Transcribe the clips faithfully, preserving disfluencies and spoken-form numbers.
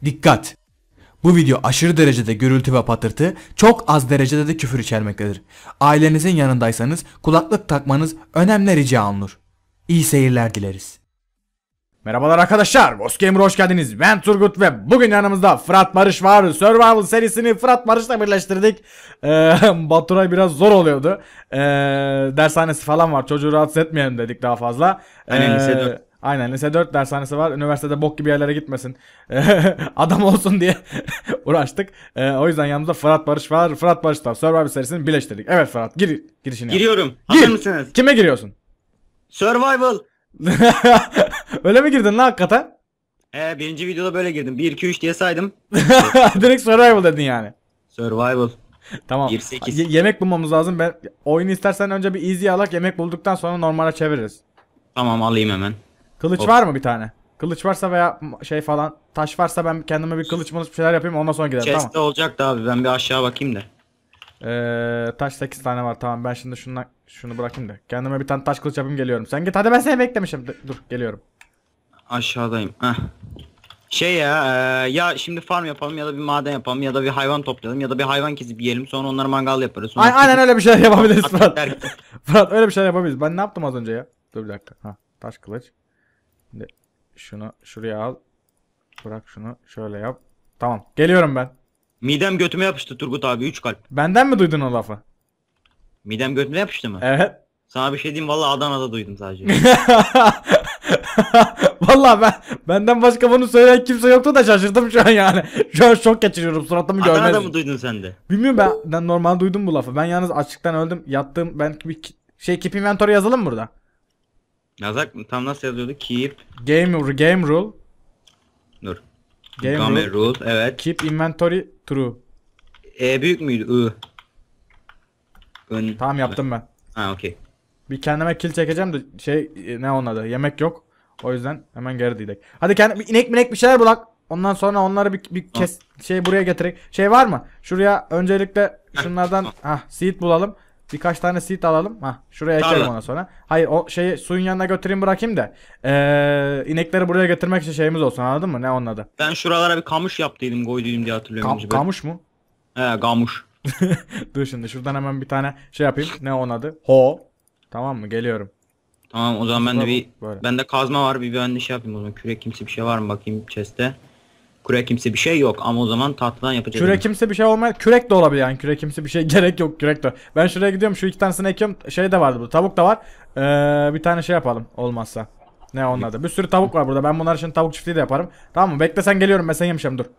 Dikkat! Bu video aşırı derecede gürültü ve patırtı, çok az derecede de küfür içermektedir. Ailenizin yanındaysanız kulaklık takmanız önemli rica olunur. İyi seyirler dileriz. Merhabalar arkadaşlar, Boss Gamer'a hoş geldiniz. Ben Turgut ve bugün yanımızda Fırat Barış var. Survival serisini Fırat Barış'la birleştirdik. Ee, Baturay biraz zor oluyordu. Ee, dershanesi falan var, çocuğu rahatsız etmeyelim dedik daha fazla. Ee, Aynen lise dört. Aynen lise dört dershanesi var. Üniversitede bok gibi yerlere gitmesin. Adam olsun diye uğraştık. Ee, o yüzden yanımızda Fırat Barış var. Fırat Barış'la Survival serisini birleştirdik. Evet Fırat, gir girişini yap. Giriyorum. Hazır Gir. mısınız? Kime giriyorsun? Survival. Öyle mi girdin lan hakikaten? Ee, birinci videoda böyle girdim. bir iki üç diye saydım. Direkt survival dedin yani. Survival. Tamam. bir sekiz. Ye- yemek bulmamız lazım. Ben oyunu istersen önce bir easy alak, yemek bulduktan sonra normale çeviririz. Tamam, alayım hemen. Kılıç Hop. var mı bir tane? Kılıç varsa veya şey falan, taş varsa ben kendime bir kılıç mılıç bir şeyler yapayım, ondan sonra gidelim. Chest'te Tamam. olacaktı abi. Ben bir aşağı bakayım da. Ee, taş sekiz tane var. Tamam, ben şimdi şundan şunu bırakayım da kendime bir tane taş kılıç yapayım, geliyorum. Sen git hadi, ben seni beklemişim. D- Dur geliyorum. Aşağıdayım. Heh. Şey ya, e, ya şimdi farm yapalım ya da bir maden yapalım ya da bir hayvan toplayalım ya da bir hayvan kesip yiyelim, sonra onları mangal yaparız. Sonra Ay- aynen öyle bir şeyler yapabiliriz Hatta Fırat. der- Fırat öyle bir şeyler yapabiliriz. Ben ne yaptım az önce ya? Dur bir dakika. Ha, taş kılıç. Şimdi şunu şuraya al. Bırak şunu şöyle yap. Tamam, geliyorum ben. Midem götüme yapıştı Turgut abi, üç kalp. Benden mi duydun o lafı? Midem götüme yapıştı mı? Evet. Sana bir şey diyeyim, vallahi Adana'da duydum sadece. Vallahi ben benden başka bunu söyleyen kimse yoktu da şaşırdım şu an yani. Şu an şok geçiriyorum, suratımı Adana'da görmez. mı duydun sen de? Bilmiyorum, ben, ben normal duydum bu lafı. Ben yalnız açlıktan öldüm. Yattığım ben bir ki- şey keep inventory yazalım burada. Yazak mı? Tam nasıl yazıyordu? Keep. Game game rule. Dur. Game Game rule. rule. Evet. Keep inventory true. E büyük müydü? I. Ön... Tamam, yaptım ben. Ha, okey. Bir kendime kill çekeceğim de şey e, ne onun adı? Yemek yok. O yüzden hemen geri gidelim. Hadi kendi bir inek minek bir şeyler bulak. Ondan sonra onları bir, bir kes şey buraya getirek. Şey var mı? Şuraya öncelikle şunlardan ah seed bulalım. Birkaç tane seed alalım. Hah, şuraya ekelim Tarla. ondan sonra. Hayır, o şeyi suyun yanına götüreyim, bırakayım da. Ee, inekleri buraya getirmek için şeyimiz olsun, anladın mı? Ne onun adı? Ben şuralara bir kamış yaptıydım, koyduydum diye hatırlıyorum. Kam- kamış mı? He, kamış. Dur şimdi şuradan hemen bir tane şey yapayım. Ne onun adı? Ho. Tamam mı? Geliyorum. Tamam, o zaman ben de bir Böyle. bende kazma var, bir ben de şey yapayım o zaman. Kürek kimse bir şey var mı bakayım chest'te. Kürek kimse bir şey yok ama o zaman tahtadan yapacağız. Kürek kimse bir şey olmaz. Kürek de olabilir yani. Kürek kimse bir şey gerek yok. Kürek de. Ben şuraya gidiyorum. Şu iki tanesini ekiyorum. Şey de vardı burada. Tavuk da var. Ee, bir tane şey yapalım olmazsa. Ne onun adı? Bir sürü tavuk var burada. Ben bunlar için tavuk çiftliği de yaparım. Tamam mı? Bekle, sen geliyorum. Ben seni yemişim, dur.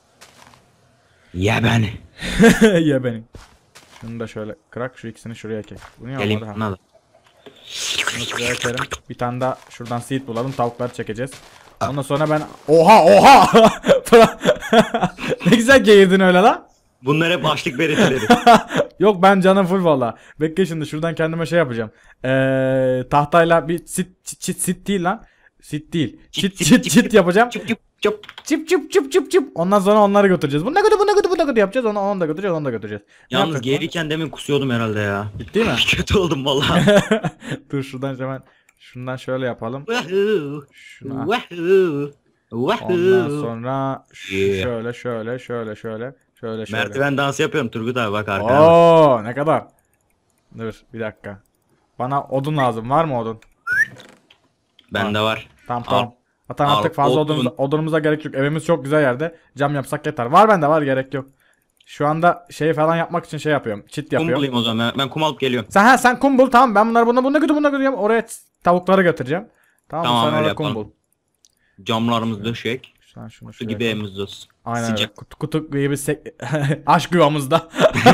Ya beni. Ye beni. Şunu da şöyle kırak. Şu ikisini şuraya ekek. Bunu Geleyim yapmadı ha. buna da. Bunu şuraya ekerim. Bir tane daha şuradan seed bulalım. Tavukları çekeceğiz. Ondan sonra ben... Oha oha! Ne güzel geğirdin öyle lan. Bunlar hep açlık belirtileri. Yok, ben canım full valla. Bekle, şimdi şuradan kendime şey yapacağım. Ee, tahtayla bir sit çit çit sit değil lan. Sit değil. Çit Çit, çit çit, çit çit. yapacağım. Çıp çıp çıp. Çıp çıp çıp çıp çıp. Ondan sonra onları götüreceğiz. Bunu da götür, bunu da götür, bunu da götür yapacağız. Onu, onu da götüreceğiz, onu da götüreceğiz. Ne Yalnız yapacağız? gelirken demin kusuyordum herhalde ya. Değil mi? Kötü oldum vallahi. Dur şuradan hemen şundan şöyle yapalım. Wahoo. Şuna. Wahoo. Ondan Wahoo. sonra ş- Yeah. şöyle şöyle şöyle şöyle şöyle şöyle. Merdiven dansı yapıyorum Turgut abi, bak arkana bak. Oo, ne kadar? Dur bir dakika. Bana odun lazım. Var mı odun? Bende var. Tamam Al. tamam. Zaten Al, artık fazla odun. odunumuza, odunumuza gerek yok. Evimiz çok güzel yerde. Cam yapsak yeter. Var bende, var, gerek yok. Şu anda şey falan yapmak için şey yapıyorum. Çit Kum yapıyorum. bulayım o zaman. Ben, ben kum alıp geliyorum. Sen ha sen kum bul, tamam, ben bunları buna buna götür buna götüreceğim. Oraya t- tavukları götüreceğim. Tamam, Tamam, sen öyle orada kum yapalım. bul. Camlarımız döşek. Sen şunu Kutu şuraya gibi koy. evimiz olsun. Aynen öyle. Sıcak. Kutu, kutu gibi sek... aşk yuvamızda.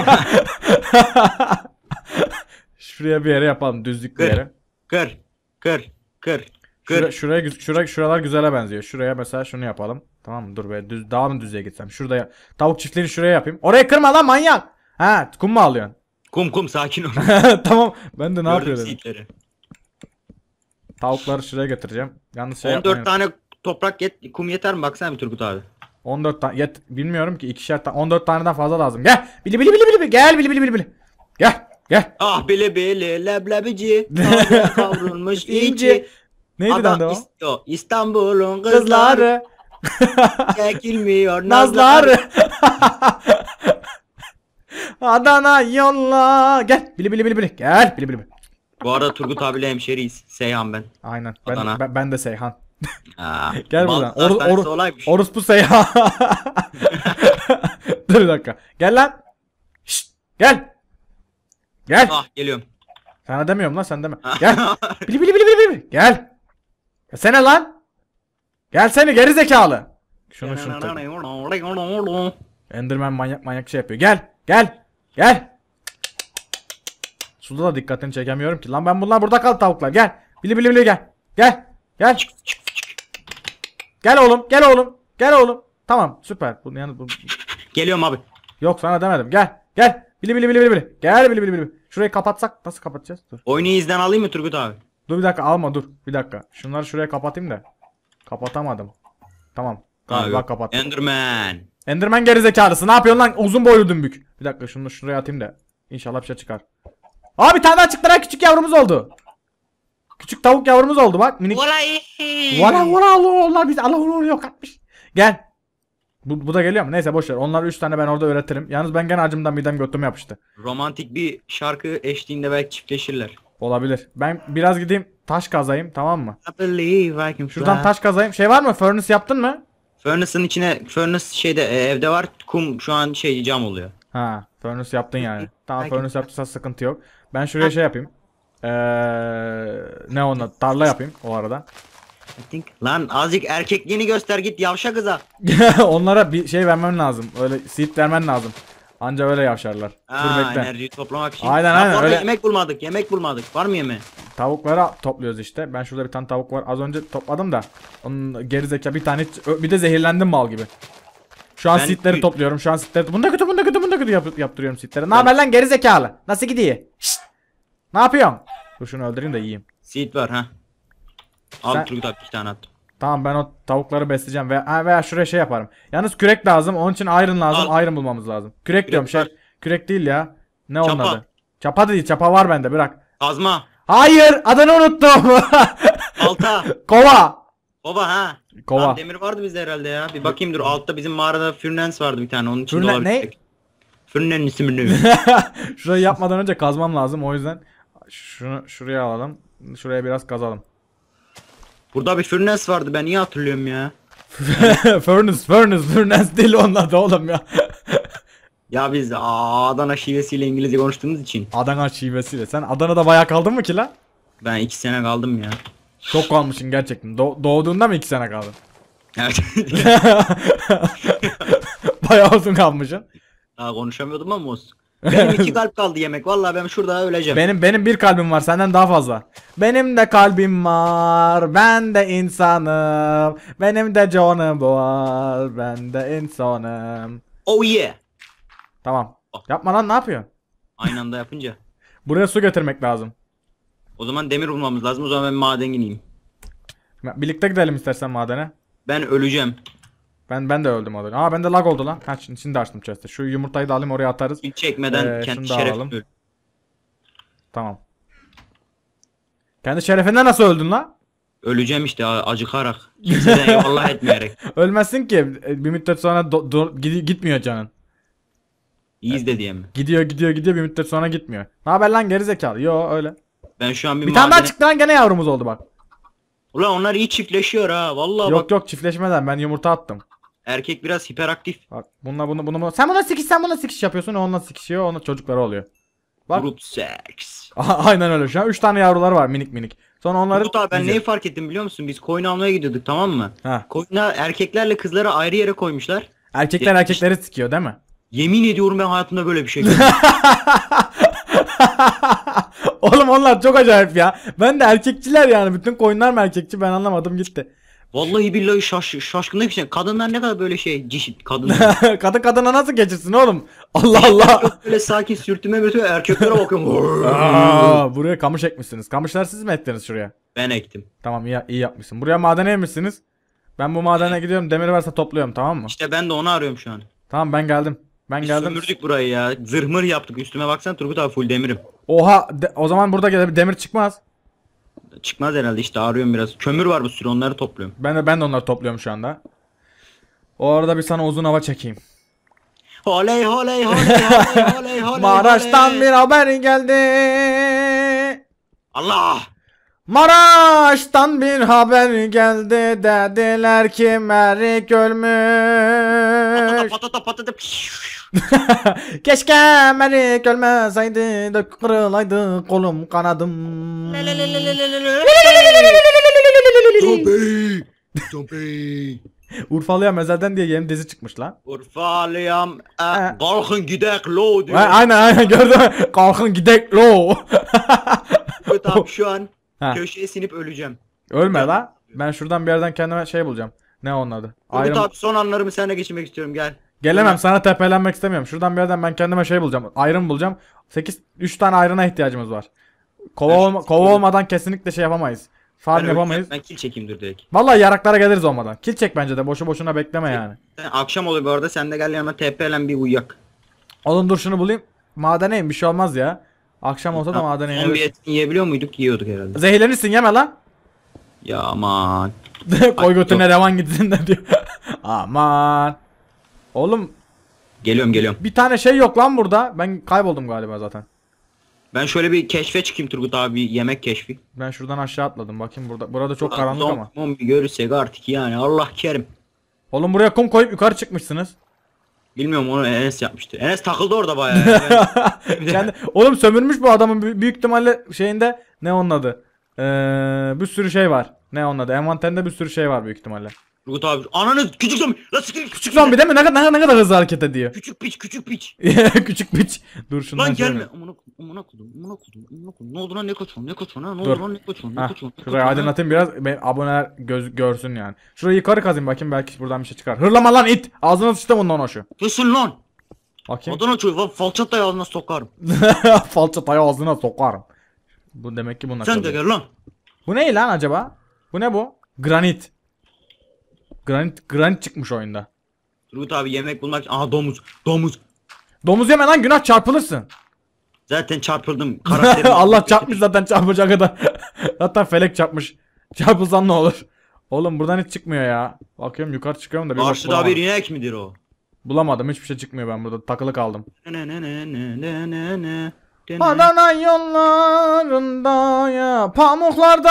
Şuraya bir yere yapalım, düzlük bir Kır. yere. Kır. Kır. Kır. Kır. Şura, şuraya, güz- şura, şuralar güzele benziyor. Şuraya mesela şunu yapalım. Tamam mı? Dur be. Düz, daha mı düzeye gitsem? Şurada ya- tavuk çiftliğini şuraya yapayım. Oraya kırma lan manyak. Ha, kum mu alıyorsun? Kum kum, sakin ol. Tamam. Ben de ne Gördüm yapıyorum? seedleri. Tavukları şuraya getireceğim. Yalnız şey on dört yapmayın. tane toprak yet, kum yeter mi? Baksana bir Turgut abi. on dört tane. Yet, bilmiyorum ki, ikişer tane. on dört taneden fazla lazım. Gel. Bili bili bili bili bili. Gel bili bili bili bili. Gel. Gel. Ah bile bile leblebici. Tavaya kavrulmuş İnci. inci. Neydi lan Adam devam? İst- o, İstanbul'un kızları. Kızları. Çekilmiyor Nazlar. Adana yolla. Gel. Bili bili bili bili. Gel. Bili bili bili. Bu arada Turgut abiyle hemşeriyiz. Seyhan ben. Aynen. Ben, Adana. ben, ben de Seyhan. Aa, Gel buradan. Baltazar Or, tanesi or, olaymış. orospu Seyhan. Dur bir dakika. Gel lan. Şşt. Gel. Gel. Ah geliyorum. Sana demiyorum lan, sen deme. Gel. Bili bili bili bili bili. Gel. Gelsene lan. Gelsene geri zekalı. Şunu şunu tak. Enderman manyak manyak şey yapıyor. Gel. Gel. Gel. Suda da dikkatini çekemiyorum ki. Lan ben bunlar burada kal tavuklar. Gel. Bili bili bili gel. Gel. Gel. Gel oğlum. Gel oğlum. Gel oğlum. Tamam süper. Bunu yani bu... Geliyorum abi. Yok sana demedim. Gel. Gel. Bili bili bili bili bili. Gel bili bili bili. Şurayı kapatsak nasıl kapatacağız? Dur. Oyunu izden alayım mı Turgut abi? Dur bir dakika alma dur. Bir dakika. Şunları şuraya kapatayım da. Kapatamadım. Tamam. Galiba Abi, kapattım. Enderman. Enderman gerizekalısı. Ne yapıyorsun lan? Uzun boylu dümbük. Bir dakika şunu şuraya atayım da. İnşallah bir şey çıkar. Aa bir tane daha çıktı lan, küçük yavrumuz oldu. Küçük tavuk yavrumuz oldu bak. Minik. Valla valla Allah onlar biz Allah onu yok atmış. Gel. Bu, bu da geliyor mu? Neyse boş ver. Onlar üç tane ben orada öğretirim. Yalnız ben gene acımdan midem götüme yapıştı. Romantik bir şarkı eşliğinde belki çiftleşirler. Olabilir. Ben biraz gideyim taş kazayım, tamam mı? I believe I can Şuradan fly. taş kazayım. Şey var mı? Furnace yaptın mı? Furnace'ın içine furnace şeyde e, evde var, kum şu an şey cam oluyor. Ha, furnace yaptın yani. Tamam, Belki- furnace yaptıysa sıkıntı yok. Ben şuraya şey yapayım. Ee, ne ona? Tarla yapayım o arada. I think. Lan azıcık erkekliğini göster git yavşa kıza. Onlara bir şey vermem lazım. Öyle seed vermen lazım. Anca öyle yavşarlar. Dur Aa, bekle. enerjiyi toplamak için. Aynen, Bak aynen, orada öyle. yemek bulmadık yemek bulmadık. Var mı yemeği? Tavukları topluyoruz işte. Ben şurada bir tane tavuk var. Az önce topladım da. Onun gerizekalı bir tane hiç- bir de zehirlendim mal gibi. Şu an Ben- seedleri topluyorum. Şu an seedleri. Bunda kötü, bunda kötü, bunda kötü yap yaptırıyorum seedleri. Ne haber lan gerizekalı? Nasıl gidiyor? Şşt. Ne yapıyorsun? Dur şunu öldüreyim de yiyeyim. Seed var ha. Al Sen- Turgut abi iki tane attım. Tamam ben o tavukları besleyeceğim veya, ha, veya şuraya şey yaparım. Yalnız kürek lazım. Onun için iron lazım. Al. Iron bulmamız lazım. Kürek, diyorum var. şey. Kürek değil ya. Ne onun Çapa. adı? Çapa değil. Çapa var bende, bırak. Kazma. Hayır, adını unuttum. Balta. Kova. Baba ha. Kova. Lan demir vardı bizde herhalde ya. Bir bakayım dur. Altta bizim mağarada furnace vardı bir tane. Onun içinde Furna- olabilir. ne? Furnace'nin ismi ne? Şurayı yapmadan önce kazmam lazım. O yüzden şunu şuraya alalım. Şuraya biraz kazalım. Burada bir furnace vardı. Ben iyi hatırlıyorum ya. Furnace, furnace, furnace değil onlar da oğlum ya. Ya biz aa, Adana şivesiyle İngilizce konuştuğumuz için. Adana şivesiyle. Sen Adana'da bayağı kaldın mı ki lan? Ben iki sene kaldım ya. Çok kalmışsın gerçekten. Do- doğduğunda mı iki sene kaldın? Evet. Bayağı uzun kalmışsın. Daha konuşamıyordum ama olsun. Benim iki kalp kaldı yemek. Vallahi ben şurada öleceğim. Benim benim bir kalbim var, senden daha fazla. Benim de kalbim var, ben de insanım. Benim de canım var, ben de insanım. Oh yeah. Tamam. Yapma lan, ne yapıyorsun? Aynı anda yapınca. Buraya su getirmek lazım. O zaman demir bulmamız lazım. O zaman ben maden ineyim. Birlikte gidelim istersen madene. Ben öleceğim. Ben ben de öldüm orada. Aa bende lag oldu lan. Ha şimdi, şimdi açtım chest'i. Şu yumurtayı da alayım, oraya atarız. Hiç çekmeden Ee, kendi şunu da alalım. şerefimi öl. Tamam. Kendi şerefinde nasıl öldün lan? Öleceğim işte a- acıkarak. Kimseden eyvallah etmeyerek. Ölmezsin ki. Bir müddet sonra do- do- gidi- gitmiyor canın. İyiyiz de diye mi? Gidiyor gidiyor gidiyor, bir müddet sonra gitmiyor. Ne haber lan gerizekalı? Yo öyle. Ben şu an bir, Bir tane daha madene... çıktı lan, gene yavrumuz oldu bak. Ulan onlar iyi çiftleşiyor ha. Vallahi Yok bak. yok, çiftleşmeden ben yumurta attım. Erkek biraz hiperaktif. Bak bununla bunu bunu bunu. Sen buna sikiş, sen buna sikiş yapıyorsun. O onunla sikişiyor. Onun çocukları oluyor. Bak. Grup seks. Aynen öyle. Şu an üç tane yavrular var, minik minik. Sonra onları Turgut abi ben yiyeceğiz. neyi fark ettim biliyor musun? Biz koyun almaya gidiyorduk tamam mı? Ha. Koyuna erkeklerle kızları ayrı yere koymuşlar. Erkekler erkekleri sikiyor değil mi? Yemin ediyorum ben hayatımda böyle bir şey görmedim. Oğlum onlar çok acayip ya. Ben de erkekçiler yani. Bütün koyunlar mı erkekçi, ben anlamadım gitti. Vallahi billahi şaş şaşkınlık bir şey. Kadınlar ne kadar böyle şey cişit kadınlar. Kadın kadına nasıl geçirsin oğlum? Allah Allah. Çok böyle sakin sürtüme mürtüme erkeklere bakıyorum. Aa, buraya kamış ekmişsiniz. Kamışlar siz mi ettiniz şuraya? Ben ektim. Tamam, iyi, iyi yapmışsın. Buraya madene yemişsiniz. Ben bu madene gidiyorum. Demir varsa topluyorum, tamam mı? İşte ben de onu arıyorum şu an. Tamam ben geldim. Ben Biz geldim. sömürdük burayı ya. Zırhmır yaptık. Üstüme baksan Turgut abi full demirim. Oha, de- o zaman burada gele- demir çıkmaz. Çıkmaz herhalde işte arıyorum biraz. Kömür var bu sürü onları topluyorum. Ben de ben de onları topluyorum şu anda. O arada bir sana uzun hava çekeyim. Oley oley oley oley oley oley. Maraş'tan bir haber geldi. Allah. Maraş'tan bir haber geldi. Dediler ki Merik ölmüş. Patata patata. Keşke Merik ölmeseydi de kırılaydı kolum kanadım. Zombi. Zombi. Urfalı'ya mezelden diye yeni dizi çıkmış lan. Urfalıyam. He. Kalkın gidek lo diyor. Ha, aynen aynen gördün mü? Kalkın gidek lo. Tamam şu an Ha. köşeye sinip öleceğim. Ölme la. Ben şuradan bir yerden kendime şey bulacağım. Ne onun adı? Turgut Iron... abi son anlarımı seninle geçirmek istiyorum gel. Gelemem, sana tepelenmek istemiyorum. Şuradan bir yerden ben kendime şey bulacağım. Iron bulacağım. sekiz üç tane iron'a ihtiyacımız var. Kova, Ben olma, şu- kova olmadan kesinlikle şey yapamayız. Farm Ben yapamayız. öleceğim, ben kill çekeyim dur direkt. Vallahi yaraklara geliriz olmadan. Kill çek bence de. Boşu boşuna bekleme yani. Sen, akşam oluyor bu arada sen de gel yanıma T P'len bir uyuyak. Oğlum dur şunu bulayım. Madeneyim, bir şey olmaz ya. Akşam olsa da Son bir madeneyim. etini yiyebiliyor muyduk? Yiyorduk herhalde. Zehirlenirsin, yeme lan. Ya aman. Koy götüne revan gitsin de diyor. Aman. Oğlum Geliyorum geliyorum. bir tane şey yok lan burada. Ben kayboldum galiba zaten. Ben şöyle bir keşfe çıkayım Turgut abi, bir yemek keşfi. Ben şuradan aşağı atladım. Bakayım burada. Burada çok karanlık Zom- ama. Zombi görürsek artık yani Allah kerim. Oğlum buraya kum koyup yukarı çıkmışsınız. Bilmiyorum, onu Enes yapmıştı. Enes takıldı orada bayağı. Yani. Kendi... Oğlum sömürmüş bu adamın büyük, büyük ihtimalle şeyinde, ne onun adı? Ee, bir sürü şey var. Ne onun adı? Envanterinde bir sürü şey var büyük ihtimalle. Turgut abi ananı küçük zombi. La siktir git. Küçük zombi değil mi? Ne kadar ne kadar hızlı hareket ediyor. Küçük piç küçük piç. Küçük piç. Dur şundan Lan şöyle. gelme. Amına amına kodum. Amına kodum. Amına kodum. Ne oldu lan, ne kaçıyorsun? Ne kaçıyorsun ha? Ne Dur. oldu lan, ne kaçıyorsun? Ne Hah, kaçıyorsun? Ne şurayı kaçıyorsun ha? aydınlatayım biraz. Benim aboneler göz, görsün yani. Şurayı yukarı kazayım bakayım, belki buradan bir şey çıkar. Hırlama lan it. Ağzına sıçtım ondan hoşu. Kesin lan. Bakayım. Adana çocuğu falçatla ağzına sokarım. Falçatayı ağzına sokarım. Bu demek ki bunlar. Sen de gel lan. Bu ne lan acaba? Bu ne bu? Granit. Granit, granit çıkmış oyunda. Turgut abi yemek bulmak için. Aha domuz. Domuz. Domuz yeme lan, günah, çarpılırsın. Zaten çarpıldım. Karakterim. Allah çarpmış zaten, çarpacak kadar. Zaten felek çarpmış. Çarpılsan ne olur? Oğlum buradan hiç çıkmıyor ya. Bakıyorum yukarı çıkıyorum da bir bok Karşıda bulamadım. bir inek midir o? Bulamadım, hiçbir şey çıkmıyor, ben burada takılı kaldım. Ne ne ne ne ne ne ne. Adana yollarında ya, pamuklar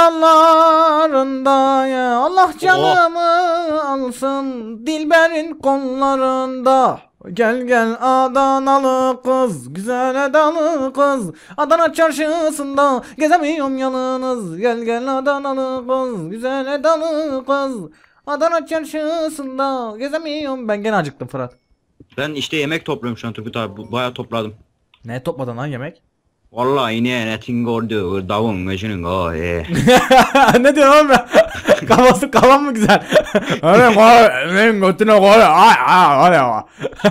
dallarında ya, Allah canımı alsın Dilber'in kollarında. Gel gel Adanalı kız, güzel Adanalı kız, Adana çarşısında gezemiyorum yalnız. Gel gel Adanalı kız, güzel Adanalı kız, Adana çarşısında gezemiyorum. Ben gene acıktım Fırat. Ben işte yemek topluyorum şu an Turgut abi. Bu- Bayağı topladım. Ne topladın lan yemek? Vallahi yine netin gördü. Davun meşinin o. e. Ne diyorsun oğlum ya? Kafası kafam mı güzel? Öyle koy, benim götüne koy. Ay ay ay.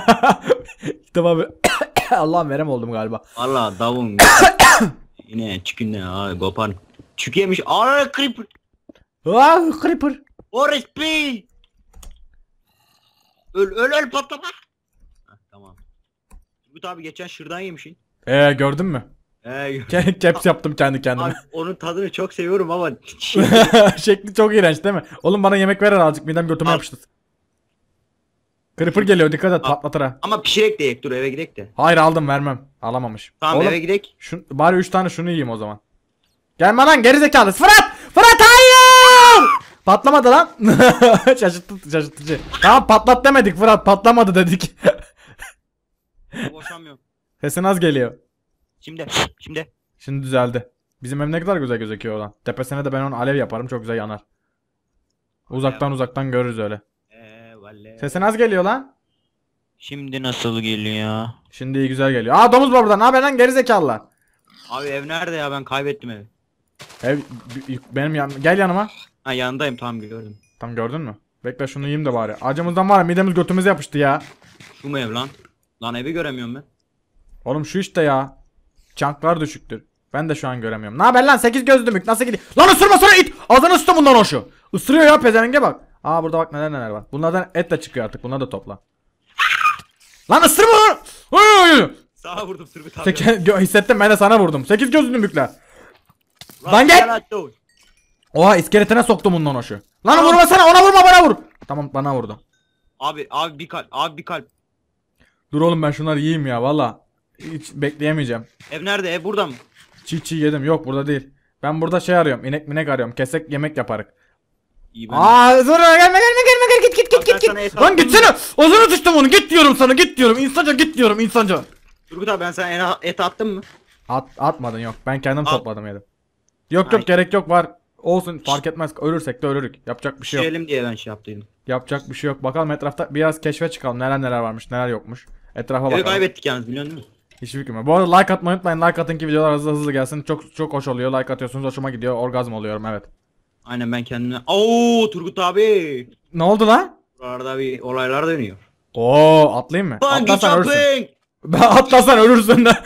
İşte abi. Allah'ım verem oldum galiba. Vallahi davun. Yine çükünden ha kopar. Çük yemiş. Aa creeper. Ah creeper. Orospu. Öl öl öl patlama. Heh, tamam. Turgut abi geçen şırdan yemişsin. Ee gördün mü? Ee, Ke- Caps yaptım kendi kendime. abi onun tadını çok seviyorum ama Şekli çok iğrenç değil mi? Oğlum bana yemek ver azıcık, midem götüme Al. yapıştı. Creeper geliyor, dikkat et, Al. patlatır ha. ama pişirek de yek, dur eve gidek de. Hayır aldım, vermem. Alamamış. Tamam Oğlum, eve gidek. Şu, bari üç tane şunu yiyeyim o zaman. Gelme lan gerizekalı. Fırat! Fırat hayır! Patlamadı lan. Şaşırtıcı, şaşırtıcı. Tamam patlat demedik Fırat, patlamadı dedik. Boşanmıyorum. Sesin az geliyor. Şimdi şimdi. Şimdi düzeldi. Bizim ev ne kadar güzel gözüküyor oradan. Tepesine de ben onu alev yaparım, çok güzel yanar. Uzaktan uzaktan görürüz öyle. Ee, vallahi. Sesin az geliyor lan. Şimdi nasıl geliyor? Şimdi iyi güzel geliyor. Aa domuz var burada. Ne haber lan gerizekalılar? Abi ev nerede ya, ben kaybettim evi. Ev b- benim yan gel yanıma. Ha yanındayım, tamam gördüm. Tam gördün mü? Bekle şunu yiyeyim de bari. Acımızdan var ya, midemiz götümüze yapıştı ya. Şu mu ev lan? Lan evi göremiyorum ben. Oğlum şu işte ya. Çanklar düşüktür. Ben de şu an göremiyorum. Ne haber lan sekiz gözlümük, nasıl gidiyor? Lan ısırma sonra it. Ağzını ısıtı bundan o şu. Isırıyor ya pezevenge bak. Aa burada bak neler neler var. Bunlardan et de çıkıyor artık. Bunları da topla. Lan ısırma lan. Oy, oy, oy. Sağa vurdum Turgut abi. Seki- gö- hissettim, ben de sana vurdum. sekiz gözlümükler. Lan gel. Oha iskeletine soktum bundan o şu. Lan Tamam. vurma sana, ona vurma, bana vur. Tamam bana vurdu. Abi abi bir kalp. Abi bir kalp. Dur oğlum ben şunları yiyeyim ya valla. Hiç bekleyemeyeceğim. Ev nerede? Ev burada mı? Çiğ çiğ yedim. Yok burada değil. Ben burada şey arıyorum. İnek minek arıyorum. Kesek yemek yaparık. İyi ben. Aa dur gelme gelme gelme gelme git git Bak git ben git sana et git. Lan attım gitsene. ya. Ozunu düştüm onu. Git diyorum sana. Git diyorum. İnsanca git diyorum insanca. Turgut abi ben sana et- et attım mı? At, atmadın yok. Ben kendim Al. topladım yedim. Yok Ay. yok gerek yok var. Olsun fark etmez. Ölürsek de ölürük. Yapacak bir şey yok. Pişirelim diye ben şey yaptıydım. Yapacak bir şey yok. Bakalım etrafta biraz keşfe çıkalım. Neler neler varmış, neler yokmuş. Etrafa Evi bakalım. kaybettik yalnız biliyorsun değil mi? Hiçbir fikrim yok. Bu arada like atmayı unutmayın. Like atın ki videolar hızlı hızlı gelsin. Çok çok hoş oluyor. Like atıyorsunuz hoşuma gidiyor. Orgazm oluyorum evet. Aynen ben kendime. Oo Turgut abi. Ne oldu lan? Buralarda bir olaylar dönüyor. Oo atlayayım mı? Bungee Atlarsan ölürsün. jumping. Ben atlarsan ölürsün de.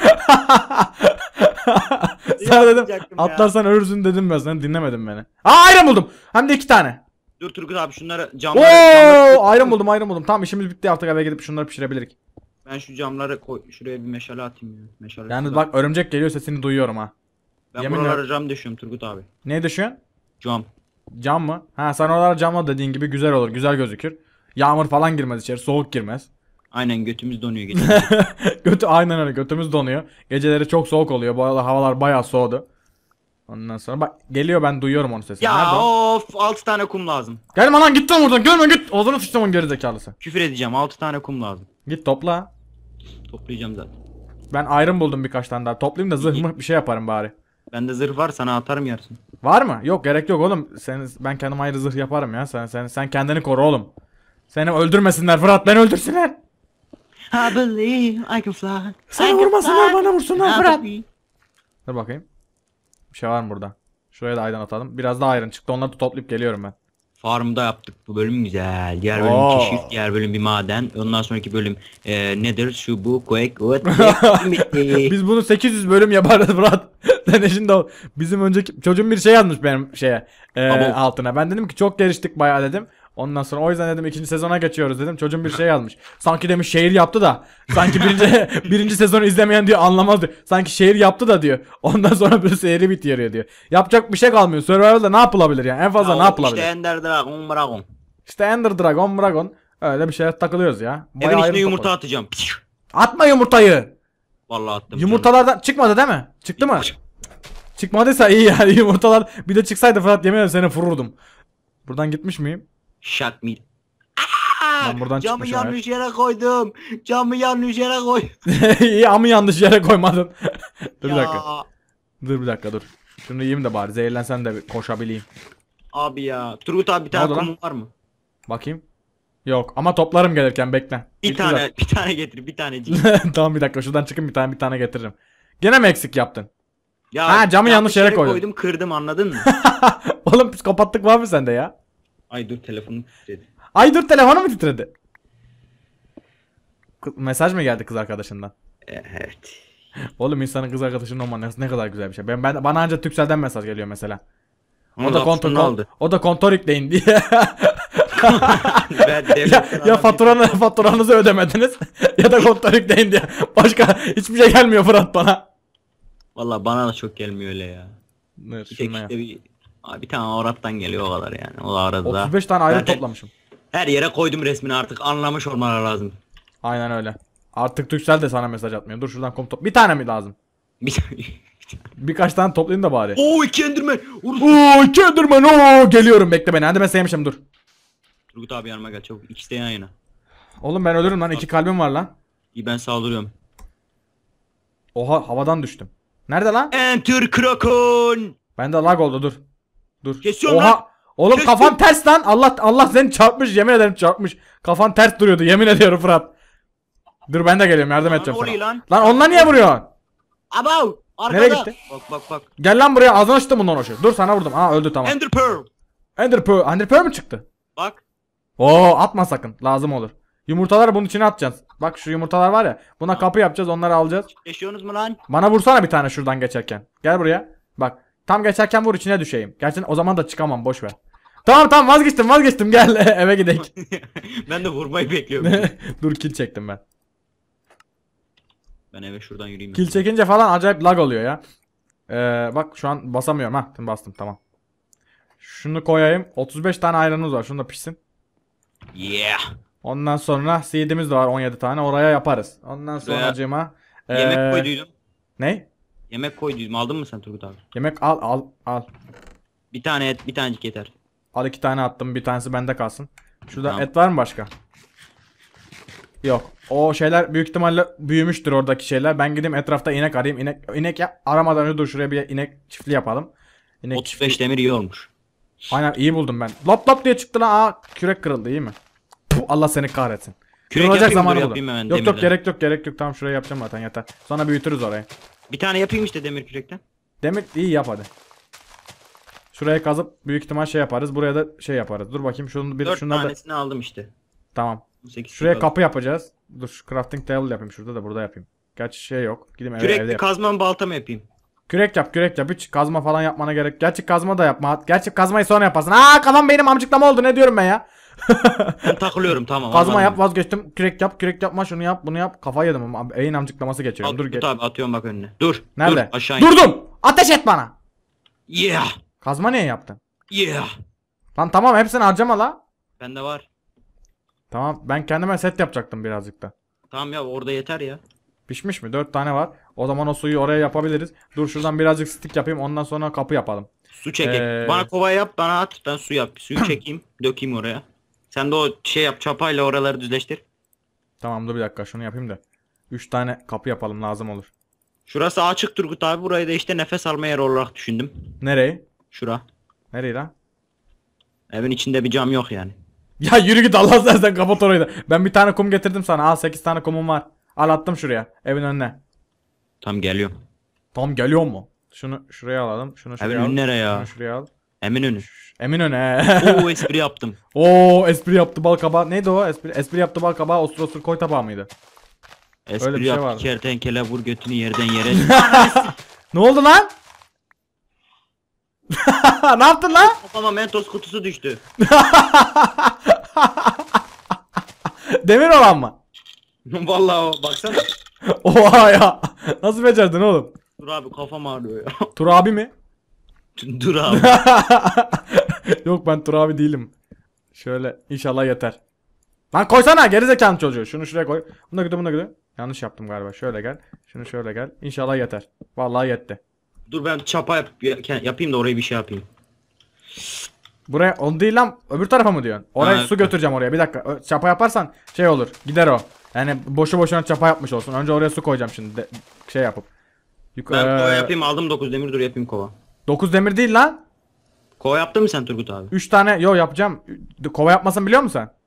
Sana dedim Yapacaktım ya. atlarsan ölürsün dedim ben sana dinlemedin beni. Aa ayran buldum. Hem de iki tane. Dur Turgut abi şunları camları, camları Oo ayran buldum ayran buldum. Tamam işimiz bitti artık eve gidip şunları pişirebilirik. Ben şu camları koy şuraya bir meşale atayım ya. Meşale. Yalnız bak örümcek geliyor sesini duyuyorum ha. ben yemin buralara ederim. cam düşüyorum Turgut abi. Ne düşüyorsun? Cam. Cam mı? Ha sen oralara camla dediğin gibi güzel olur güzel gözükür. Yağmur falan girmez içeri soğuk girmez. Aynen götümüz donuyor gece. Götü aynen öyle götümüz donuyor. Geceleri çok soğuk oluyor. Bu arada havalar bayağı soğudu. Ondan sonra bak geliyor ben duyuyorum onun sesini. Nerede ya o? of altı tane kum lazım. Gelme lan git lan buradan görme git. Ozunu sıçtamın gerizekalısı. Küfür edeceğim altı tane kum lazım. Git topla. Toplayacağım zaten. Ben ayrım buldum birkaç tane daha. Toplayayım da zırh mı bir şey yaparım bari. Bende zırh var sana atarım yarısını. Var mı? Yok gerek yok oğlum. Sen, ben kendim ayrı zırh yaparım ya. Sen sen sen kendini koru oğlum. Seni öldürmesinler Fırat beni öldürsünler. I believe I can fly. Sana I can vurmasınlar, fly. bana vursunlar, I Fırat. believe. Dur bakayım. Bir şey var mı burada? Şuraya da ayran atalım. Biraz daha ayran çıktı. Onları da toplayıp geliyorum ben. Farmda yaptık bu bölüm güzel. Diğer bölüm Oo. keşif, diğer bölüm bir maden. Ondan sonraki bölüm e, nedir? Şu bu quake what bitti. Biz bunu sekiz yüz bölüm yaparız Fırat. Sen de şimdi o bizim önceki çocuğum bir şey yazmış benim şeye e, Abo. altına. Ben dedim ki çok geliştik bayağı dedim. Ondan sonra o yüzden dedim ikinci sezona geçiyoruz dedim. Çocuğum bir şey yazmış. Sanki demiş şehir yaptı da. Sanki birinci birinci sezonu izlemeyen diyor anlamaz diyor. Sanki şehir yaptı da diyor. Ondan sonra bir seyri bitiyor diyor. Yapacak bir şey kalmıyor. Survival'da ne yapılabilir yani? En fazla Ya ne o yapılabilir? İşte İşte, Ender Dragon Dragon. Ender Dragon, Dragon. Öyle bir şeyler takılıyoruz ya. Evin Bayağı içine ayrım yumurta topladık. atacağım. Atma yumurtayı. Vallahi attım. Yumurtalardan çıkmadı değil mi? Çıktı mı? Çıkmadıysa iyi yani yumurtalar bir de çıksaydı Fırat yemin ederim seni vururdum. Buradan gitmiş miyim? Shut me. Ben buradan Camı çıkmışım, yanlış yere koydum. Camı yanlış yere koy. İyi ama yanlış yere koymadın. Dur bir Ya, dakika. Dur bir dakika dur. Şunu yiyeyim de bari zehirlensem de bir koşabileyim. Abi ya. Turgut abi bir Ne oldu tane lan? kumun var mı? Bakayım. Yok ama toplarım gelirken bekle. Bir Bitti tane bir tane getir bir tane. zaten. Tamam bir dakika şuradan çıkın bir tane bir tane getiririm. Gene mi eksik yaptın? Ya, Ha, camı yanlış yere koydum. koydum kırdım anladın mı? Oğlum psikopatlık var mı sende ya? Ay dur telefonum titredi. Ay dur telefonu mu titredi? Kı- Mesaj mı geldi kız arkadaşından? Evet. Oğlum insanın kız arkadaşının olması ne kadar güzel bir şey. Ben, ben bana ancak Turkcell'den mesaj geliyor mesela. O Onu da da kontör ne oldu? o da kontör yükleyin diye. Ben ya, devletten ya alan faturanı faturanızı ödemediniz ya da kontör yükleyin diye. Başka hiçbir şey gelmiyor Fırat bana. Valla bana da çok gelmiyor öyle ya. Dur, Bir tek şununla yap. işte bir, Abi bir tane avrattan geliyor o kadar yani. O da arada. otuz beş tane ayrı Zaten toplamışım. Her yere koydum resmini artık anlamış olmaları lazım. Aynen öyle. Artık Turkcell de sana mesaj atmıyor. Dur şuradan kom top. Bir tane mi lazım? Bir Birkaç tane toplayayım da bari. Oo iki endirmen. Urus. Oo Kendirman ooo geliyorum bekle beni. Hadi ben sevmişim dur. Turgut abi yanıma gel çabuk. İkisi de yan yana. Oğlum ben ölürüm lan. İki kalbim var lan. İyi ben saldırıyorum. Oha havadan düştüm. Nerede lan? Enter Kraken. Bende lag oldu dur. Dur. Kesiyorum Oha. lan. Oğlum Kestim. kafan ters lan. Allah Allah seni çarpmış yemin ederim çarpmış. Kafan ters duruyordu yemin ediyorum Fırat. Dur ben de geliyorum yardım Lan edeceğim ne oluyor sana. lan? Lan onunla niye vuruyorsun? Abav. Arkada. Nereye gitti? Bak bak bak. Gel lan buraya ağzını açtım bundan hoşu. Dur sana vurdum. Aa öldü tamam. Ender Pearl. Ender Pearl. Ender Pearl mü çıktı? Bak. Oo atma sakın. Lazım olur. Yumurtaları bunun içine atacağız. Bak şu yumurtalar var ya. Buna kapı yapacağız onları alacağız. Yaşıyorsunuz mu lan? Bana vursana bir tane şuradan geçerken. Gel buraya. Bak. Tam geçerken vur içine düşeyim. Gerçekten o zaman da çıkamam boş ver. Tamam tamam vazgeçtim vazgeçtim gel eve gidelim. Ben de vurmayı bekliyorum. Dur kill çektim ben. Ben eve şuradan yürüyeyim. Kill çekince falan acayip lag oluyor ya. Ee, bak şu an basamıyorum ha. Şimdi bastım tamam. Şunu koyayım. otuz beş tane ayranımız var. Şunu da pişsin. Yeah. Ondan sonra seedimiz de var on yedi tane. Oraya yaparız. Ondan sonracığıma Yemek ee, koyduydum. ne? Yemek koyduydum. Aldın mı sen Turgut abi? Yemek al al al. Bir tane et, bir tanecik yeter. Al iki tane attım. Bir tanesi bende kalsın. Şurada Tamam. et var mı başka? Yok. O şeyler büyük ihtimalle büyümüştür oradaki şeyler. Ben gideyim etrafta inek arayayım. İnek inek ya aramadan önce dur şuraya bir inek çiftliği yapalım. İnek otuz beş demir iyi olmuş. Aynen iyi buldum ben. Lop lop diye çıktı lan. Aa kürek kırıldı iyi mi? Puh, Allah seni kahretsin. Kürek Kırılacak yapayım, zamanı dur buldum. yapayım hemen Yok yok demirden. gerek yok gerek yok. Tamam şuraya yapacağım zaten yeter. Sonra büyütürüz orayı. Bir tane yapayım işte demir kürekten. Demir iyi yap hadi. Şuraya kazıp büyük ihtimal şey yaparız. Buraya da şey yaparız. Dur bakayım şunu bir Dört şunları da tanesini aldım işte. tamam. sekiz Şuraya kaldı. kapı yapacağız. Dur şu crafting table yapayım şurada da burada yapayım. Gerçi şey yok. Gideyim eve, evde Kürekli yap. kazma mı balta mı yapayım? Kürek yap kürek yap. Hiç kazma falan yapmana gerek. Gerçi kazma da yapma. Gerçi kazmayı sonra yaparsın. Aa kafam benim amcıklama oldu ne diyorum ben ya. Ben takılıyorum tamam. Kazma anladım. yap vazgeçtim. Kürek yap kürek yapma şunu yap bunu yap. Kafayı yedim. Am- Beyin amcıklaması geçiriyorum. Al, Dur Turgut gel. abi atıyorum bak önüne. Dur. Nerede? Dur aşağı in. Durdum. Ateş et bana. Yeah. Kazma niye yaptın? Yeah. Lan tamam hepsini harcama la. Bende var. Tamam ben kendime set yapacaktım birazcık da. Tamam ya orada yeter ya. Pişmiş mi? dört tane var. O zaman o suyu oraya yapabiliriz. Dur şuradan birazcık stick yapayım. Ondan sonra kapı yapalım. Su çek. Ee, Bana kova yap bana at. Ben su yap. Suyu çekeyim. Dökeyim oraya. Sen de o şey yap çapayla oraları düzleştir. Tamam dur bir dakika şunu yapayım da. üç tane kapı yapalım lazım olur. Şurası açık Turgut abi. Burayı da işte nefes alma yeri olarak düşündüm. Nereyi? Şura. Nereyi lan? Evin içinde bir cam yok yani. Ya yürü git Allah sen sen kapat orayı da. Ben bir tane kum getirdim sana. Al sekiz tane kumum var. Al attım şuraya. Evin önüne. Tam geliyorum. Tam geliyor mu? Şunu şuraya alalım. Şunu şuraya Evin al. önü nereye ya? Şunu şuraya al. Eminönü. Eminönü. Oo espri yaptım. Oo espri yaptı bal kabağı. Neydi o? Espri, espri yaptı bal kabağı. Osur osur koy tabağı mıydı? Öyle bir Espri şey yaptı vardı. kertenkele vur götünü yerden yere. Ne oldu lan? Ne yaptın lan? Kafama mentos kutusu düştü. Demir olan mı? Vallahi o baksana. Oha ya. Nasıl becerdin oğlum? Dur abi kafam ağrıyor ya. Tur abi mi? Dur abi. Yok ben Tur abi değilim. Şöyle inşallah yeter. Lan koysana gerizekalı çocuğu. Şunu şuraya koy. Bunu da gidiyor bunu da gidiyor. Yanlış yaptım galiba. Şöyle gel. Şunu şöyle gel. İnşallah yeter. Vallahi yetti. Dur ben çapa yap yapayım da oraya bir şey yapayım. Buraya onu değil lan. Öbür tarafa mı diyorsun? Oraya Ha, su evet. götüreceğim oraya. Bir dakika. Ö- Çapa yaparsan şey olur. Gider o. Yani boşu boşuna çapa yapmış olsun. Önce oraya su koyacağım şimdi. De- şey yapıp. Yuk- Ben kova Ee, yapayım aldım dokuz demir dur yapayım kova. dokuz demir değil lan. Kova yaptın mı sen Turgut abi? üç tane yo yapacağım. Kova yapmasın biliyor musun sen?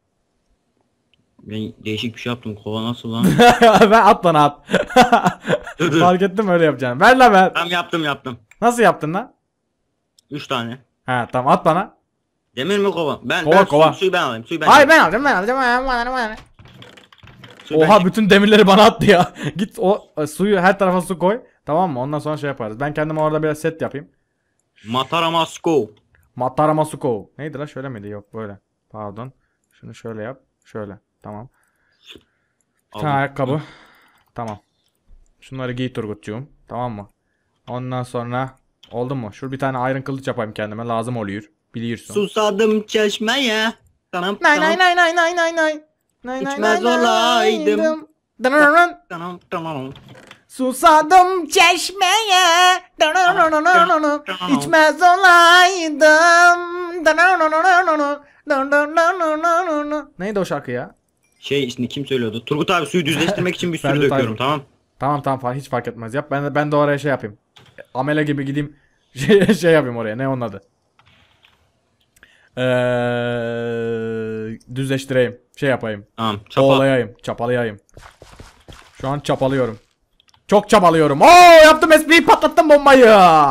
Ben değişik bir şey yaptım kova nasıl lan? Ben at bana at. Dur, dur. Fark ettim öyle yapacağım. Ver lan ver. Tamam yaptım yaptım. Nasıl yaptın lan? üç tane. Ha tamam at bana. Demir mi kova? Ben Kova, ben kova. Suyu, suyu ben alayım. Suyu ben Hayır alayım. ben alacağım ben alacağım. Ben, ben, ben. Suyu ben Oha çek- bütün demirleri bana attı ya. Git o e, suyu her tarafa su koy. Tamam mı? Ondan sonra şey yaparız. Ben kendime orada biraz set yapayım. Mataramasko. Mataramasuko. Neydi lan şöyle miydi? Yok böyle. Pardon. Şunu şöyle yap. Şöyle. Tamam. Bir tane Aldım. ayakkabı. Tamam. Şunları giy Turgutcuğum. Tamam mı? Ondan sonra oldu mu? Şur bir tane iron kılıç yapayım kendime. Lazım oluyor. Biliyorsun. Susadım çeşmeye. Tanam Nay nay tanam nay nay nay nay nay. Nay nay İçmez nay nay olaydım. dım. Dırırırın. tanam tanam. Susadım çeşmeye. Dırırırırın. İçmez olaydım. Dırırırırın. Dırırırırın. Neydi o şarkı ya? Şey şimdi kim söylüyordu? Turgut abi suyu düzleştirmek için bir Ben sürü de döküyorum Tayfun. tamam. Tamam tamam falan hiç fark etmez yap. Ben de ben de oraya şey yapayım. Amele gibi gideyim. Şey, şey yapayım oraya. Ne onun adı? Ee, düzleştireyim. Şey yapayım. Tamam. Çapa. Oğlayayım. Çapalayayım. Şu an çapalıyorum. Çok çabalıyorum. Oo yaptım espriyi patlattım bombayı.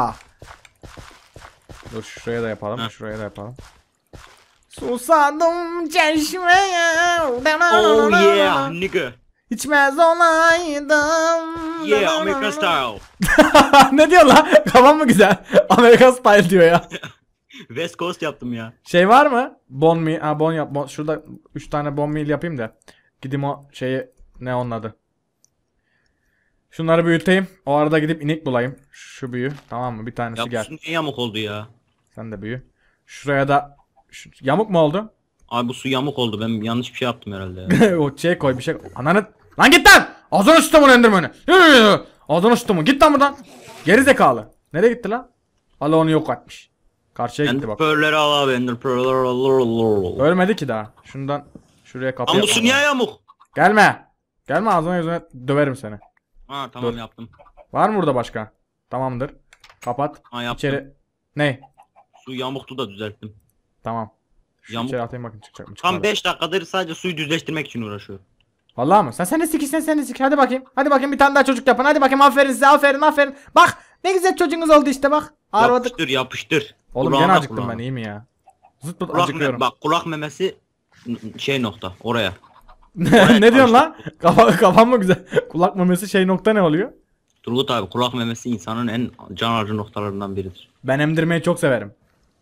Dur şuraya da yapalım. Heh. Şuraya da yapalım. Susadım çeşmeye. Oh yeah nigga. İçmez olaydım. Yeah American style. Ne diyor lan? Kafam mı güzel? Amerikan style diyor ya. West Coast yaptım ya. Şey var mı? Bon meal. Ha bon yap. Bon. Şurada üç tane bon meal yapayım da. Gideyim o şeyi ne onun adı. Şunları büyüteyim. O arada gidip inek bulayım. Şu büyü. Tamam mı? Bir tanesi Ya gel. bu niye yamuk oldu ya? Sen de büyü. Şuraya da şu, yamuk mu oldu? Abi bu su yamuk oldu. Ben yanlış bir şey yaptım herhalde ya. O şey koy bir şey. Ananı. Lan git lan. Ağzını sıçtım bunu Enderman'ı. Yürü yürü yürü. Ağzını sıçtım bunu. Git lan buradan. Geri zekalı. Nereye gitti lan? Allah onu yok etmiş. Karşıya gitti Ender bak. pearl'leri al abi. Ender pearl'leri. Ölmedi ki daha. Şundan şuraya kapı Ama bu yapmam su niye lazım. yamuk? Gelme. Gelme ağzına yüzüne döverim seni. Ha tamam Dur. yaptım. Var mı burada başka? Tamamdır. Kapat. Ha yaptım. İçeri. Ne? Su yamuktu da düzelttim. Tamam. Şu Yamuk. içeri atayım bakayım çıkacak mı? Çıkmadı. Tam beş dakikadır sadece suyu düzleştirmek için uğraşıyorum. Vallahi mı? Sen sen de sik sen sen de sik. Hadi bakayım. Hadi bakayım bir tane daha çocuk yapın. Hadi bakayım aferin size aferin aferin. Bak ne güzel çocuğunuz oldu işte bak. Arvadık. Yapıştır yapıştır. Oğlum Kulağına, gene acıktım kulağına. ben iyi mi ya? Zıt pıt Kulak acıkıyorum. me- bak kulak memesi n- şey nokta oraya. Ne diyorsun lan? Kafa, kafam mı güzel? Kulak memesi şey nokta ne oluyor? Turgut abi kulak memesi insanın en can acı noktalarından biridir. Ben emdirmeyi çok severim.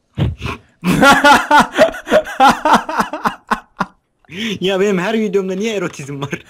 Ya benim her videomda niye erotizm var?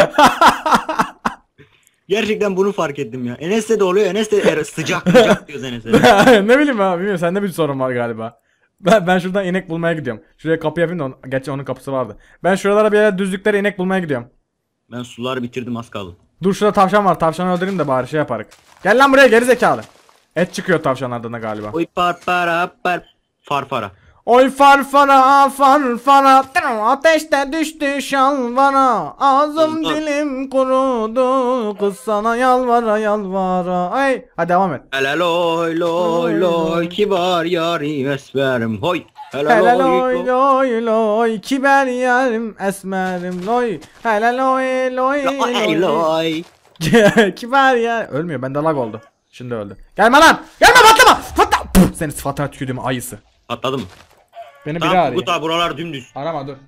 Gerçekten bunu fark ettim ya. Enes'te de oluyor. Enes de er- sıcak sıcak diyoruz Enes'e. Ne bileyim abi bilmiyorum sende bir sorun var galiba. Ben, ben şuradan inek bulmaya gidiyorum. Şuraya kapı yapayım da on, gerçi onun kapısı vardı. Ben şuralara bir yere düzlüklere inek bulmaya gidiyorum. Ben suları bitirdim az kaldı. Dur şurada tavşan var tavşanı öldüreyim de bari şey yaparız. Gel lan buraya geri zekalı. Et çıkıyor tavşanlardan da galiba. Oy par para par farfara. Oy farfara farfara ateşte düştü şalvara. Ağzım Dur, dur. dilim kurudu kız sana yalvara yalvara. Ay hadi devam et. Helal oy loy loy kibar yari esmerim hoy. Helal Helal oy oy loy. loy loy kiber yarim esmerim loy. Helal oy loy Loy loy. loy. Kiber yer. Ölmüyor bende lag oldu. Şimdi öldü. Gelme lan. Gelme patlama. Patla. Puh, seni sıfatına tükürdüğüm ayısı. Patladı mı? Beni biri Tamam arıyor. Turgut abi buralar dümdüz. Arama dur.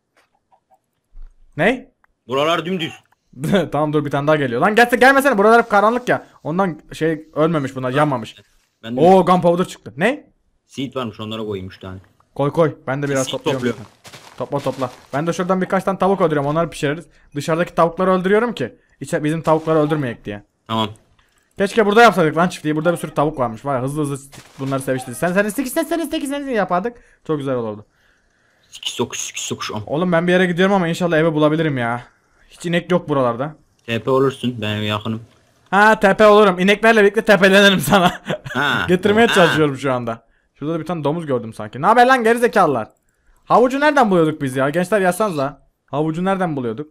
Ne? Buralar dümdüz. Tamam dur bir tane daha geliyor. Lan gelse gelmesene buralar hep karanlık ya. Ondan şey ölmemiş bunlar yanmamış. Ben de Oo gunpowder çıktı. Ne? seed varmış onlara koyayım üç tane. Koy koy. Ben de biraz Seed topluyorum. topluyorum. Topla topla. Ben de şuradan birkaç tane tavuk öldürüyorum. Onları pişiririz. Dışarıdaki tavukları öldürüyorum ki. İçe bizim tavukları öldürmeyek diye. Tamam. Keşke burada yapsaydık lan çiftliği. Burada bir sürü tavuk varmış. Var ya hızlı hızlı bunları seviştirdik. Sen sen sekiz sen sen sekiz sen yapardık. Çok güzel olurdu. Siki sokuş siki sokuş. am. Oğlum ben bir yere gidiyorum ama inşallah eve bulabilirim ya. Hiç inek yok buralarda. T P olursun benim yakınım. Ha tepe olurum. İneklerle birlikte tepelenirim sana. Ha. Getirmeye Ha. çalışıyorum şu anda. Şurada da bir tane domuz gördüm sanki. Ne haber lan gerizekalılar? Havucu nereden buluyorduk biz ya? Gençler yazsanıza. Havucu nereden buluyorduk?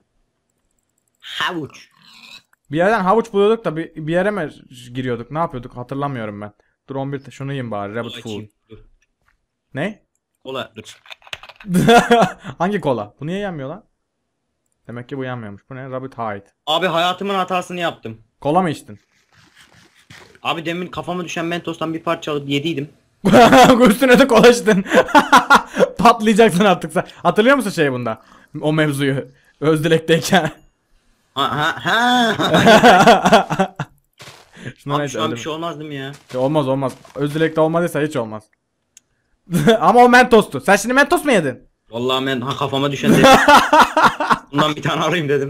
Havuç. Bir yerden havuç buluyorduk da bir, bir yere mi giriyorduk? Ne yapıyorduk? Hatırlamıyorum ben. Dur on bir şunu yiyeyim bari. Rabbit food. Açayım, dur. Ne? Kola dur. Hangi kola? Bu niye yenmiyor lan? Demek ki bu yenmiyormuş. Bu ne? Rabbit hide. Abi hayatımın hatasını yaptım. Kola mı içtin? Abi demin kafama düşen Mentos'tan bir parça alıp yediydim. Üstüne de kola içtin. Patlayacaksın artık sen. Hatırlıyor musun şey bunda? O mevzuyu. Özdilekteyken. Ha ha ha. Şuna Abi neyse, şu an öyle bir şey olmaz değil mi ya? mi? Olmaz olmaz. Özdilekte olmadıysa hiç olmaz. Ama o mentostu. Sen şimdi mentos mu yedin? Vallahi ben ha kafama düşen dedim. Bundan bir tane alayım dedim.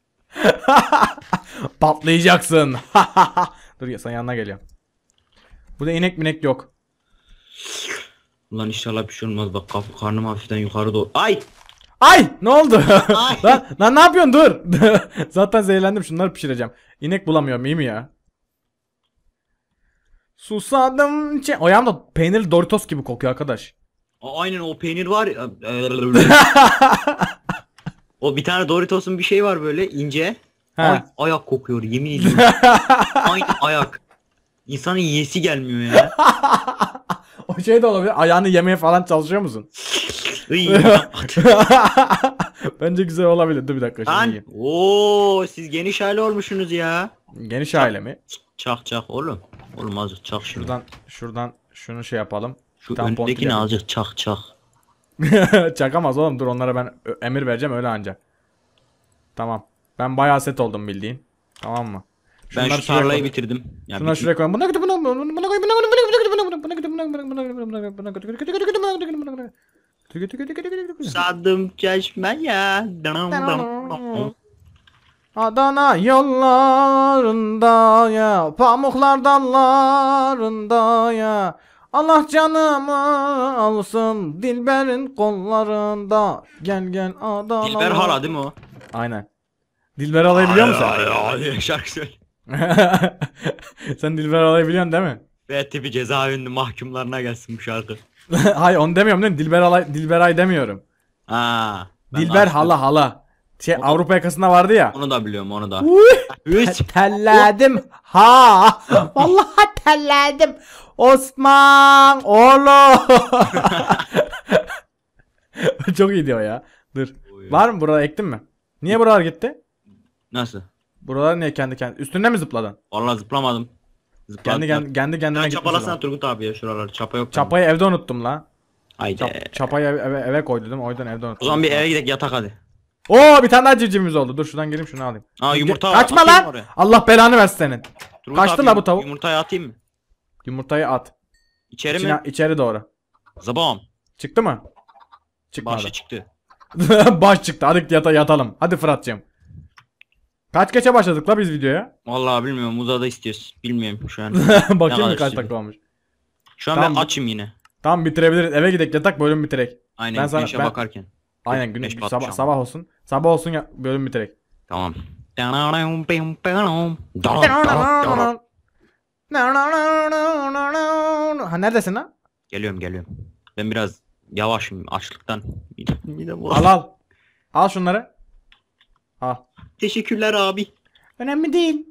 Patlayacaksın. Dur ya sen yanına geliyorum. Burada inek minek yok. Ulan inşallah bir şey olmaz bak kaf karnım hafiften yukarı doğru. Ay! Ay ne oldu? Ay! lan, lan ne yapıyorsun dur. Zaten zehirlendim şunları pişireceğim. İnek bulamıyorum iyi mi ya? Susadım. Çe- o yanda peynirli Doritos gibi kokuyor arkadaş. Aa, aynen o peynir var ya. O bir tane Doritos'un bir şey var böyle ince. He. Ay, ayak kokuyor yemin ediyorum. Aynı ayak. İnsanın yiyesi gelmiyor ya. O şey de olabilir. Ayağını yemeye falan çalışıyor musun? Iy. Bence güzel olabilir. Dur bir dakika şimdi Lan. yiyeyim. Oo, siz geniş aile olmuşsunuz ya. Geniş aile mi? Çak çak oğlum. Oğlum azıcık çak şunu. Şuradan şuradan şunu şey yapalım. Şu tampon öndekini yapalım. azıcık çak çak. Çakamaz oğlum dur onlara ben ö- emir vereceğim öyle ancak. Tamam. Ben bayağı set oldum bildiğin. Tamam mı? Ben Şunları şu şuraya tarlayı koy. bitirdim. Ya Şunları bitir- şuraya koyalım. Buna götür buna buna buna koy buna koy buna koy buna götür buna buna götür buna buna buna buna götür buna götür buna götür buna götür buna götür. Götür, götür, götür, götür, götür. Sadım çeşme ya. Adana yollarında ya, pamuklar dallarında ya, Allah canımı alsın Dilber'in kollarında. Gel gel Adana. Dilber hala değil mi o? Aynen. Dilber alayı biliyor musun? Ay, ay, ay, şarkı söyle. Sen Dilber alayı biliyorsun değil mi? Ve tipi cezaevinde mahkumlarına gelsin bu şarkı. Hayır onu demiyorum değil mi? Dilber alay Dilberay demiyorum. Ha. ben Dilber karıştırdım. hala hala. Şey Onu- Avrupa yakasında vardı ya. Onu da biliyorum onu da. Te- Telledim ha. Vallahi telledim. Osman oğlum. Çok iyi diyor ya. Dur. Var mı burada ektin mi? Niye buralar gitti? Nasıl? Buralar niye kendi kendi? Üstünde mi zıpladın? Vallahi zıplamadım. Zıpladım. Kendi kendi, kendi kendine Sen gitmiş o çapalasana zaman. Turgut abi ya şuraları. Çapa yok. Çapayı evde unuttum la. Haydi. Çap, çapayı eve, eve, eve koydu değil mi? O yüzden evde unuttum. O zaman bir eve gidelim yatak hadi. Oo bir tane daha civcivimiz oldu. Dur şuradan gireyim şunu alayım. Aa yumurta Kaçma atayım lan. oraya. Allah belanı versin senin. Turgut Kaçtı abi, la bu tavuk. Yumurtayı atayım mı? Yumurtayı at. İçeri İçine, mi? içeri doğru. Zabam. Çıktı mı? Çıkmadı. Başı çıktı. Baş çıktı. Hadi yata yatalım. Hadi Fırat'cığım. Kaç geçe başladık la biz videoya? Vallahi bilmiyorum uzada istiyoruz. Bilmiyorum şu an. Bakayım kadar mı kaç sürdü? dakika olmuş. Şu an Tamam. ben açım yine. Tamam bitirebiliriz. Eve gidelim yatak bölüm bitirek. Aynen Ben sana- güneşe ben- bakarken. Aynen güneş batmış sabah ama. sabah olsun. Sabah olsun ya bölüm bitirek. Tamam. Ha neredesin lan? Geliyorum geliyorum. Ben biraz yavaşım açlıktan. Midem, midem Al bulandı. al. Al şunları. Al. Teşekkürler abi. Önemli değil.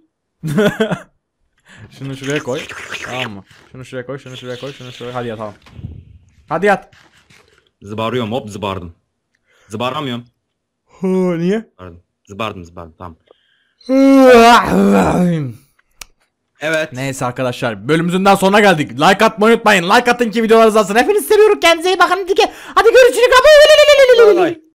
Şunu şuraya koy. Tamam mı? Şunu şuraya koy, şunu şuraya koy, şunu şuraya. Hadi yatalım. Hadi yat. Zıbarıyorum hop zıbardım. Zıbaramıyorum. Hı, niye? Zıbardım. Zıbardım zıbardım tamam. Evet. Neyse arkadaşlar bölümümüzün daha sonuna geldik. Like atmayı unutmayın. Like atın ki videolar uzansın. Hepinizi seviyorum. Kendinize iyi bakın. Hadi görüşürüz. Bay bay.